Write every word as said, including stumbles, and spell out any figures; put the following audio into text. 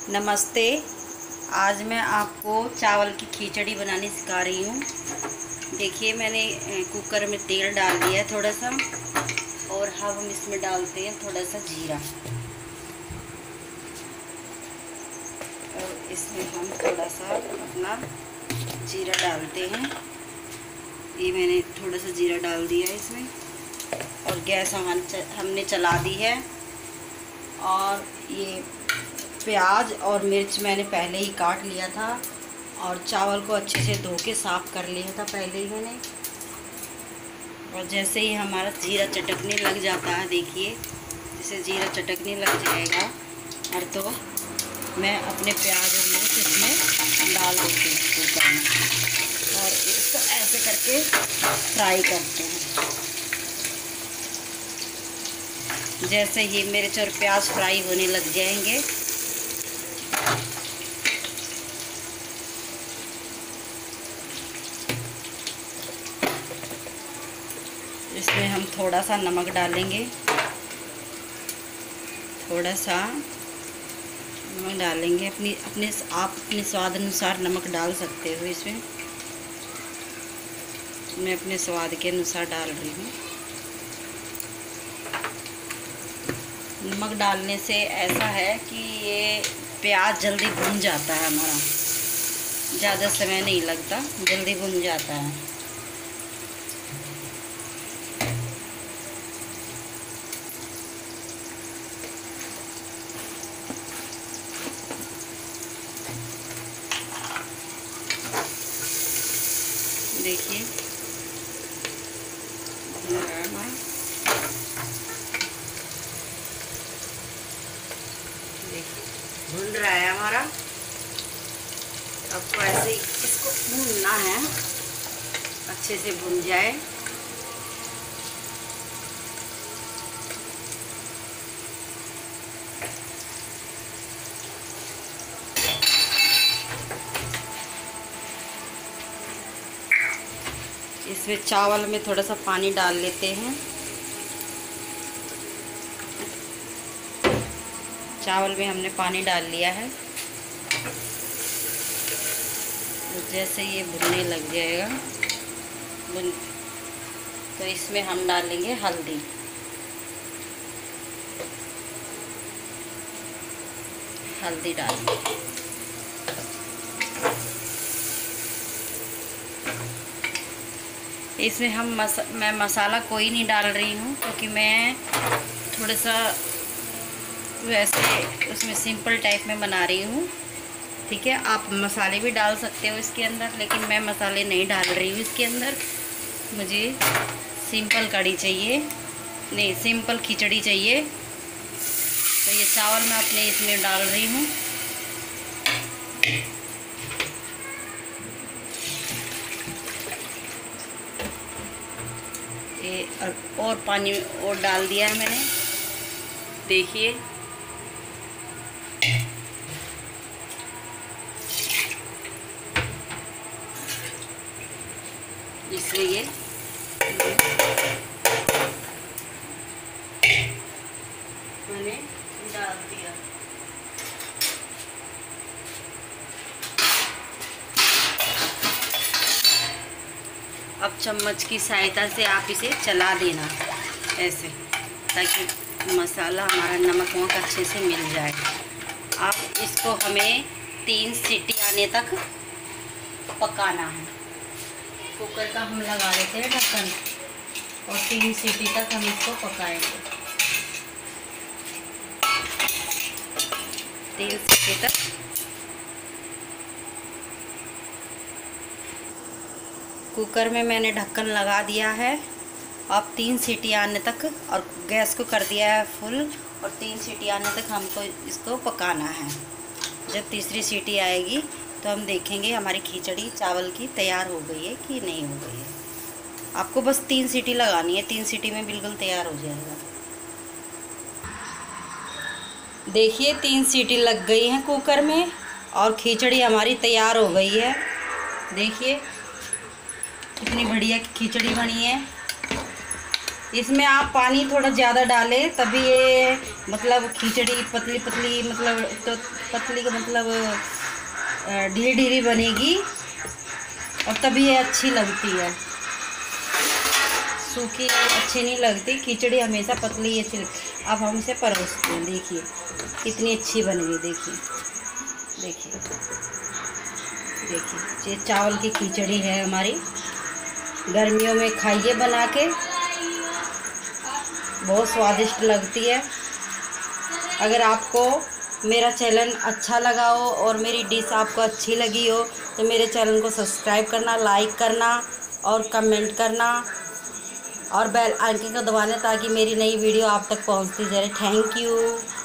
नमस्ते। आज मैं आपको चावल की खिचड़ी बनानी सिखा रही हूँ। देखिए, मैंने कुकर में तेल डाल दिया है थोड़ा सा, और अब हम इसमें डालते हैं थोड़ा सा जीरा, और इसमें हम थोड़ा सा अपना जीरा डालते हैं। ये मैंने थोड़ा सा जीरा डाल दिया है इसमें, और गैस हम हमने चला दी है। और ये प्याज और मिर्च मैंने पहले ही काट लिया था, और चावल को अच्छे से धो के साफ़ कर लिया था पहले ही मैंने। और जैसे ही हमारा जीरा चटकने लग जाता है, देखिए जैसे जीरा चटकने लग जाएगा, और तो मैं अपने प्याज और मिर्च इसमें डाल देती हूँ कुकर में, और इसको ऐसे करके फ्राई करते हैं। जैसे ही मिर्च और प्याज फ्राई होने लग जाएंगे, इसमें हम थोड़ा सा नमक डालेंगे, थोड़ा सा नमक डालेंगे। अपनी अपने आप अपने स्वाद अनुसार नमक डाल सकते हो इसमें। मैं अपने स्वाद के अनुसार डाल रही हूँ। नमक डालने से ऐसा है कि ये प्याज जल्दी भुन जाता है हमारा, ज़्यादा समय नहीं लगता, जल्दी भुन जाता है। देखिए भुन रहा है हमारा, देखिए भुन रहा है हमारा। आपको ऐसे ही इसको भूनना है, अच्छे से भुन जाए। इसमें चावल में थोड़ा सा पानी डाल लेते हैं। चावल में हमने पानी डाल लिया है। जैसे ये भुनने लग जाएगा, भुन तो इसमें हम डालेंगे हल्दी। हल्दी डालेंगे। इसमें हम मस मैं मसाला कोई नहीं डाल रही हूँ, क्योंकि मैं थोड़ा सा वैसे उसमें सिंपल टाइप में बना रही हूँ। ठीक है, आप मसाले भी डाल सकते हो इसके अंदर, लेकिन मैं मसाले नहीं डाल रही हूँ इसके अंदर। मुझे सिंपल कढ़ी चाहिए, नहीं सिंपल खिचड़ी चाहिए। तो ये चावल मैं अपने इसमें डाल रही हूँ। ये और, और पानी और डाल दिया है मैंने, देखिए। इसलिए मैंने डाल दिया। अब चम्मच की सहायता से आप इसे चला देना ऐसे, ताकि मसाला हमारा नमक वमक अच्छे से मिल जाए। आप इसको हमें तीन सीटी आने तक पकाना है। कुकर का हम लगा देते हैं ढक्कन, और तीन सीटी तक हम इसको पकाएंगे। तीन सीटी तक कुकर में मैंने ढक्कन लगा दिया है। अब तीन सीटी आने तक, और गैस को कर दिया है फुल, और तीन सीटी आने तक हमको इसको पकाना है। जब तीसरी सीटी आएगी तो हम देखेंगे हमारी खिचड़ी चावल की तैयार हो गई है कि नहीं हो गई है। आपको बस तीन सीटी लगानी है, तीन सीटी में बिल्कुल तैयार हो जाएगा। देखिए तीन सीटी लग गई हैं कुकर में, और खिचड़ी हमारी तैयार हो गई है। देखिए कितनी बढ़िया खिचड़ी बनी है। इसमें आप पानी थोड़ा ज़्यादा डालें, तभी ये मतलब खिचड़ी पतली पतली मतलब तो पतली का मतलब ढीली ढीली बनेगी और तभी ये अच्छी लगती है। सूखी अच्छी नहीं लगती, खिचड़ी हमेशा पतली अच्छी लगती। अब हम इसे परोसते हैं। देखिए कितनी अच्छी बन गई। देखिए देखिए देखिए ये चावल की खिचड़ी है हमारी। गर्मियों में खाइए बना के, बहुत स्वादिष्ट लगती है। अगर आपको मेरा चैनल अच्छा लगा हो और मेरी डिश आपको अच्छी लगी हो तो मेरे चैनल को सब्सक्राइब करना, लाइक करना और कमेंट करना और बेल आइकन को दबाना ताकि मेरी नई वीडियो आप तक पहुंचती जाए। Thank you.